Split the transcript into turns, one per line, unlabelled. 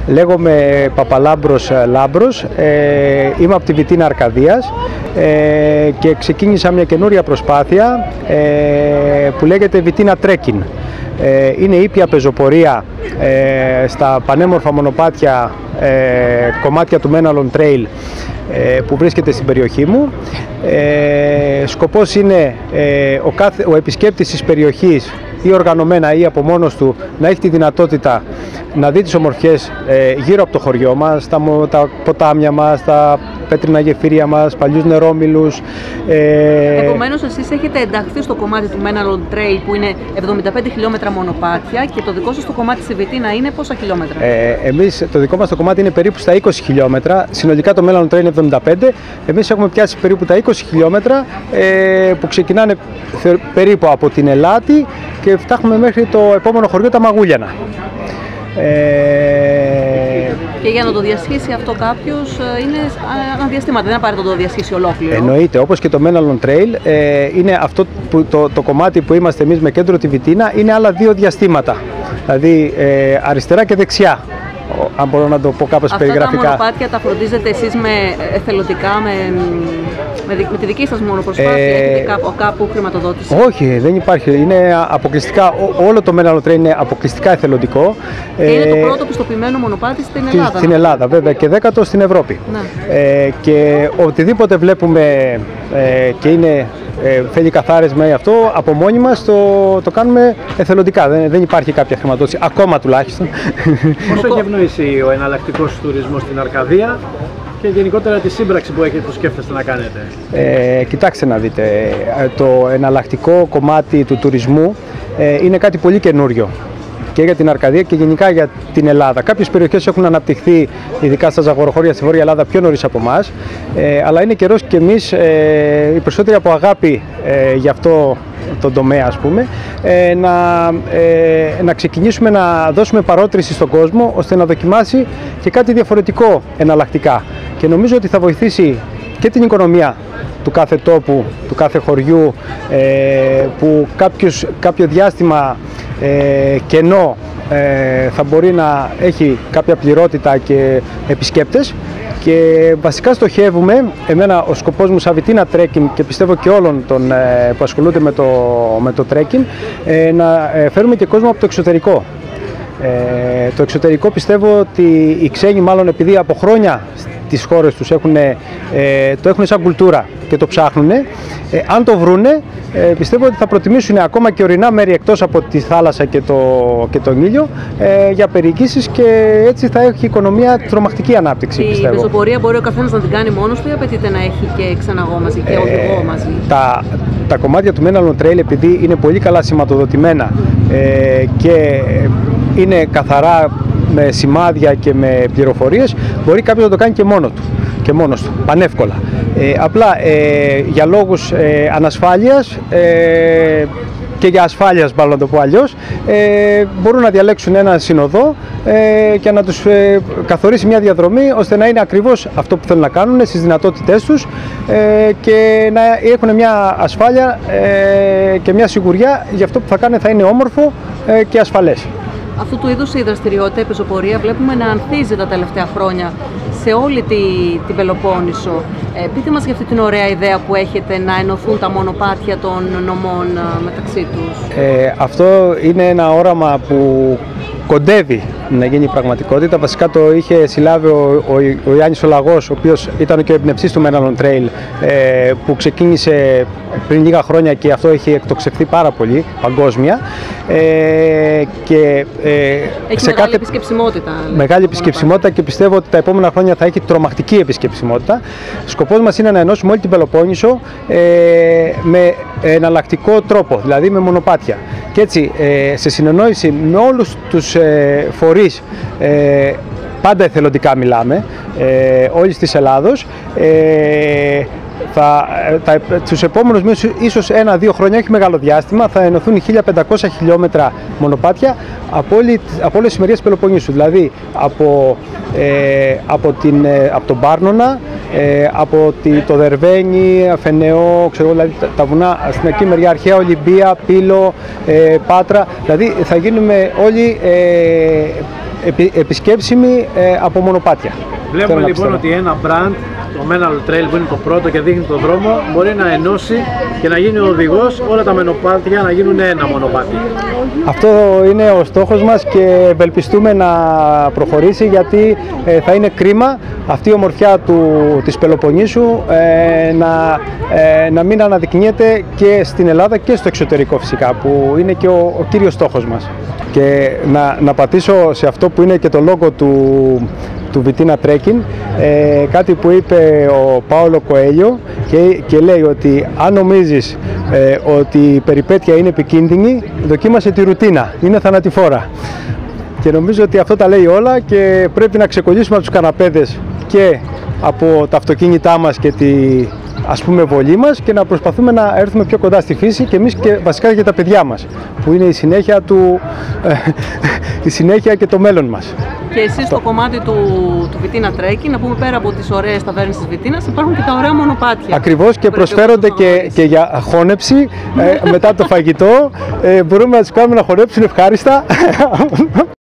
Λέγομαι Παπαλάμπρος Λάμπρος, είμαι από τη Βιτίνα Αρκαδίας και ξεκίνησα μια καινούρια προσπάθεια που λέγεται Βιτίνα Trekking. Είναι ήπια πεζοπορία στα πανέμορφα μονοπάτια κομμάτια του Μέναλον Trail που βρίσκεται στην περιοχή μου. Σκοπός είναι ο επισκέπτης της περιοχής ή οργανωμένα ή από μόνος του να έχει τη δυνατότητα να δει τις ομορφιές γύρω από το χωριό μας, τα ποτάμια μας, τα πέτρινα γεφύρια μας, παλιούς νερόμυλους.
Επομένως εσείς έχετε ενταχθεί στο κομμάτι του Μέναλον Trail που είναι 75 χιλιόμετρα μονοπάτια και το δικό σας το κομμάτι στη Βιτίνα είναι πόσα χιλιόμετρα?
Εμείς το δικό μας το κομμάτι είναι περίπου στα 20 χιλιόμετρα, συνολικά το Μέναλον Trail είναι 75. Εμείς έχουμε πιάσει περίπου τα 20 χιλιόμετρα που ξεκινάνε περίπου από την Ελάτη και φτάνουμε μέχρι το επόμενο χωριό, τα Μαγούλιανα.
Και για να το διασχίσει αυτό κάποιος είναι αναδιαστήματα, δεν απαραίτητο να το διασχίσει ολόκληρο.
Εννοείται, όπως και το Μέναλον Trail, είναι αυτό που, το κομμάτι που είμαστε εμείς με κέντρο τη Βιτίνα, είναι άλλα δύο διαστήματα, δηλαδή αριστερά και δεξιά, αν μπορώ να το πω κάπως περιγραφικά.
Αυτά τα μονοπάτια τα φροντίζετε εσείς εθελοντικά, με τη δική σας μόνο προσπάθεια, έχετε κάπου χρηματοδότηση?
Όχι, δεν υπάρχει. Είναι αποκλειστικά, όλο το Μέναλον Trail είναι αποκλειστικά εθελοντικό.
Και είναι το πρώτο πιστοποιημένο μονοπάτι στην Ελλάδα.
Στην Ελλάδα, βέβαια, και 10ο στην Ευρώπη.
Ναι.
Και οτιδήποτε βλέπουμε και είναι, θέλει καθάρισμα ή αυτό, από μόνοι μας το κάνουμε εθελοντικά. Δεν υπάρχει κάποια χρηματοδότηση, ακόμα τουλάχιστον.
Πώς έχει ευνοήσει ο εναλλακτικός τουρισμός στην Αρκαδία και γενικότερα τη σύμπραξη που σκέφτεστε να κάνετε?
Κοιτάξτε να δείτε, το εναλλακτικό κομμάτι του τουρισμού είναι κάτι πολύ καινούριο και για την Αρκαδία και γενικά για την Ελλάδα. Κάποιες περιοχές έχουν αναπτυχθεί, ειδικά στα ζαγοροχώρια στη Βόρεια Ελλάδα, πιο νωρίς από εμάς, αλλά είναι καιρός και εμείς, οι περισσότεροι από αγάπη για αυτό τον τομέα, ας πούμε, να ξεκινήσουμε να δώσουμε παρότριση στον κόσμο ώστε να δοκιμάσει και κάτι διαφορετικό εναλλακτικά. Και νομίζω ότι θα βοηθήσει και την οικονομία του κάθε τόπου, του κάθε χωριού, που κάποιο διάστημα κενό θα μπορεί να έχει κάποια πληρότητα και επισκέπτες. Και βασικά στοχεύουμε, ο σκοπός μου σαν Βιτίνα Trekking και πιστεύω και όλων των που ασχολούνται με το trekking, να φέρουμε και κόσμο από το εξωτερικό. Το εξωτερικό πιστεύω ότι οι ξένοι, μάλλον επειδή από χρόνια τις χώρες τους το έχουν σαν κουλτούρα και το ψάχνουν, αν το βρούνε, πιστεύω ότι θα προτιμήσουν ακόμα και ορεινά μέρη εκτός από τη θάλασσα και τον ήλιο για περιοικήσεις και έτσι θα έχει η οικονομία τρομακτική ανάπτυξη, πιστεύω.
Η πεζοπορία μπορεί ο καθένας να την κάνει μόνος του ή απαιτείται να έχει και ξεναγό μαζί και οδηγό μαζί?
Τα κομμάτια του Μέναλον Trail, επειδή είναι πολύ καλά σηματοδοτημένα και είναι καθαρά με σημάδια και με πληροφορίες, μπορεί κάποιος να το κάνει και μόνος του, πανεύκολα. Απλά για λόγους ανασφάλειας και για ασφάλειας, μάλλον να το πω αλλιώς, μπορούν να διαλέξουν έναν συνοδό και να τους καθορίσει μια διαδρομή ώστε να είναι ακριβώς αυτό που θέλουν να κάνουν στις δυνατότητές τους και να έχουν μια ασφάλεια και μια σιγουριά για αυτό που θα κάνουν, θα είναι όμορφο και ασφαλές.
Αυτού του είδους η δραστηριότητα, η πεζοπορία, βλέπουμε να ανθίζει τα τελευταία χρόνια σε όλη την Πελοπόννησο. Πείτε μας για αυτή την ωραία ιδέα που έχετε να ενωθούν τα μονοπάτια των νομών μεταξύ τους.
Αυτό είναι ένα όραμα που κοντεύει να γίνει πραγματικότητα. Βασικά το είχε συλλάβει ο Γιάννης ο Λαγός, ο οποίος ήταν και ο εμπνευστής του Μέναλον Trail, που ξεκίνησε πριν λίγα χρόνια και αυτό έχει εκτοξευθεί πάρα πολύ παγκόσμια.
Έχει μεγάλη επισκεψιμότητα.
Μεγάλη επισκεψιμότητα και πιστεύω ότι τα επόμενα χρόνια θα έχει τρομακτική επισκεψιμότητα. Σκοπός μας είναι να ενώσουμε όλη την Πελοπόννησο με εναλλακτικό τρόπο, δηλαδή με μονοπάτια. Και έτσι, σε συνεννόηση με όλους τους φορείς, πάντα εθελοντικά μιλάμε, όλης της Ελλάδος, τους επόμενους μήνες, ίσως 1-2 χρόνια, όχι μεγάλο διάστημα, θα ενωθούν 1500 χιλιόμετρα μονοπάτια από όλες τις μεριές Πελοποννήσου, δηλαδή από τον Πάρνονα, από το Δερβένι, Αφενεό, δηλαδή τα βουνά στην εκεί μεριά, Αρχαία, Ολυμπία, Πύλο, Πάτρα, δηλαδή θα γίνουμε όλοι επισκέψιμη από μονοπάτια.
Βλέπουμε λοιπόν ότι ένα brand, το Menal Trail που είναι το πρώτο και δείχνει τον δρόμο, μπορεί να ενώσει και να γίνει ο οδηγός όλα τα μονοπάτια να γίνουν ένα μονοπάτι. Αυτό
είναι ο στόχος μας και ευελπιστούμε να προχωρήσει, γιατί θα είναι κρίμα αυτή η ομορφιά της Πελοποννήσου να μην αναδεικνύεται και στην Ελλάδα και στο εξωτερικό φυσικά, που είναι και ο κύριος στόχος μας. Και να πατήσω σε αυτό που είναι και το λόγο του Vitina Trekking, κάτι που είπε ο Πάολο Κοέλιο και λέει ότι αν νομίζεις ότι η περιπέτεια είναι επικίνδυνη, δοκίμασε τη ρουτίνα, είναι θανατηφόρα. Και νομίζω ότι αυτό τα λέει όλα και πρέπει να ξεκολλήσουμε από τους καναπέδες και από τα αυτοκίνητά μας και τη βολή μας και να προσπαθούμε να έρθουμε πιο κοντά στη φύση και εμείς και βασικά για τα παιδιά μας, που είναι η συνέχεια, η συνέχεια και το μέλλον μας.
Και εσείς στο κομμάτι του Vitina Trekking, να πούμε, πέρα από τις ωραίες ταβέρνες της Βιτίνας, υπάρχουν και τα ωραία μονοπάτια.
Ακριβώς, και προσφέρονται και για χώνεψη μετά το φαγητό. Μπορούμε να τους κάνουμε να χορέψουν ευχάριστα.